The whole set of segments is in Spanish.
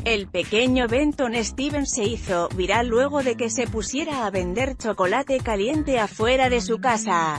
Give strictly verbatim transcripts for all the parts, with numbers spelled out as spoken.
El pequeño Benton Stevens se hizo viral luego de que se pusiera a vender chocolate caliente afuera de su casa.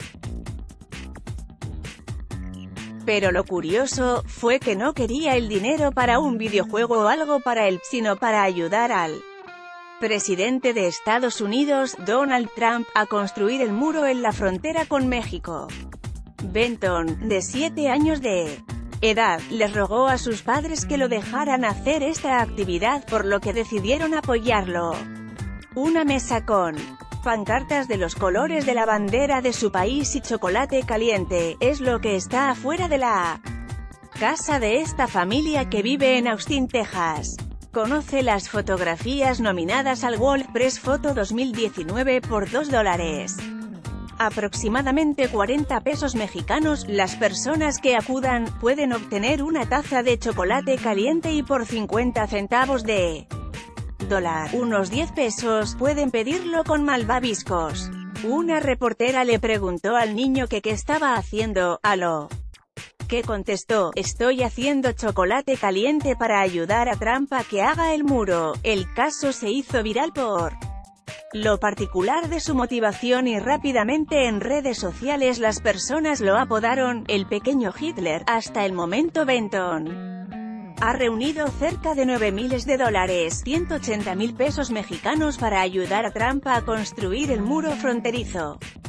Pero lo curioso fue que no quería el dinero para un videojuego o algo para él, sino para ayudar al presidente de Estados Unidos, Donald Trump, a construir el muro en la frontera con México. Benton, de siete años de edad, les rogó a sus padres que lo dejaran hacer esta actividad, por lo que decidieron apoyarlo. Una mesa con pancartas de los colores de la bandera de su país y chocolate caliente es lo que está afuera de la casa de esta familia que vive en Austin, Texas. Conoce las fotografías nominadas al World Press Photo dos mil diecinueve por dos dólares. Aproximadamente cuarenta pesos mexicanos. Las personas que acudan pueden obtener una taza de chocolate caliente y por cincuenta centavos de dólar, unos diez pesos, pueden pedirlo con malvaviscos. Una reportera le preguntó al niño que qué estaba haciendo, a lo que contestó: estoy haciendo chocolate caliente para ayudar a Trump a que haga el muro. El caso se hizo viral por lo particular de su motivación y rápidamente en redes sociales las personas lo apodaron el pequeño Hitler. Hasta el momento Benton ha reunido cerca de nueve miles de dólares, ciento ochenta mil pesos mexicanos para ayudar a Trump a construir el muro fronterizo.